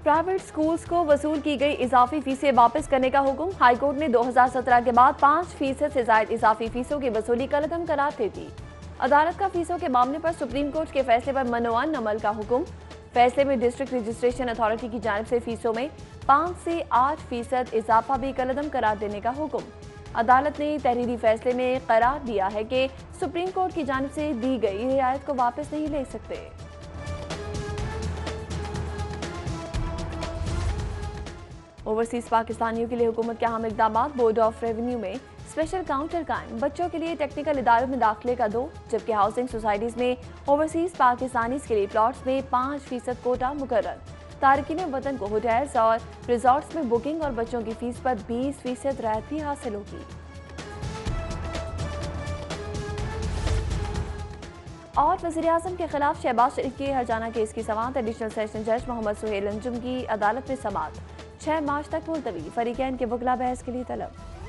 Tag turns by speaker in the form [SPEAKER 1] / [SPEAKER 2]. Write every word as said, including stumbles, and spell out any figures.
[SPEAKER 1] Private schools को वसूल की गई इजाफी फीसें वापस करने का हुक्म। हाईकोर्ट ने दो हज़ार सत्रह के बाद पाँच फीसद से ज्यादा इजाफी फीसों की वसूली कलअदम करार दे दी। अदालत का फीसों के मामले पर सुप्रीम कोर्ट के फैसले पर मनोअन अमल का हुक्म। फैसले में डिस्ट्रिक्ट रजिस्ट्रेशन अथॉरिटी की जानिब से फीसों में पाँच से आठ फीसद इजाफा भी कलअदम करार देने का हुक्म। अदालत ने तहरीरी फैसले में करार दिया है कि सुप्रीम कोर्ट की जानिब से दी गई रियायत को वापस नहीं ले सकते। ओवरसीज पाकिस्तानियों के लिए हुकूमत के अहम इकदाम। बोर्ड ऑफ रेवेन्यू में स्पेशल काउंटर कायम। बच्चों के लिए टेक्निकल इदारों में दाखिले का दो, जबकि हाउसिंग सोसाइटीज में ओवरसीज पाकिस्तानीज के लिए प्लॉट्स में पाँच फीसद कोटा मुकर्रर। तारकीन वतन को होटल्स और रिजॉर्ट्स में बुकिंग और बच्चों की फीस पर बीस फीसद राहत भी हासिल होगी। और वज़ीर आज़म के खिलाफ शहबाज शरीफ के हरजाना केस की समाअत। एडिशनल सेशन जज मोहम्मद सुहेल अंजुम की अदालत में समाअत छह मार्च तक मुलतवी। फरीकैन के वकला बहस के लिए तलब।